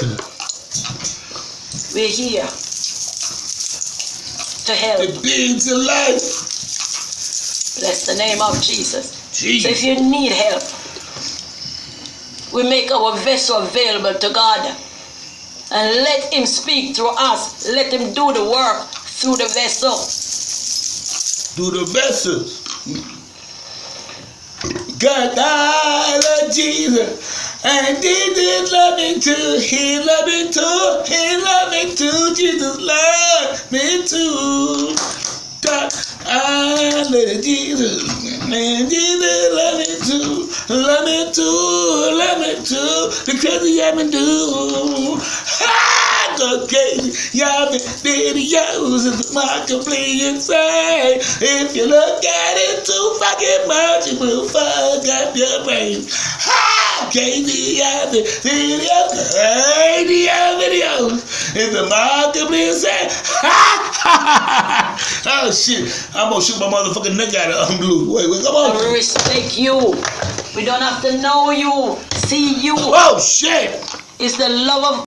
We're here to help. The beings of life. Bless the name of Jesus. Jesus. So if you need help, we make our vessel available to God. And let him speak through us. Let him do the work through the vessel. Through the vessels. God, I love Jesus. And Jesus loved me too. He loved me too. He loved me too. Jesus loved me too. God, I love Jesus. And Jesus loved me too. Love me too. Love me too. Because he had me do. Okay, y'all been videos is remarkably insane. If you look at it too fucking much, it will fuck up your brain. Okay, y'all been videos is remarkably insane. Oh shit, I'm gonna shoot my motherfucking neck out of blue. Wait, come on. I respect you. We don't have to know you, see you. Oh shit. It's the love of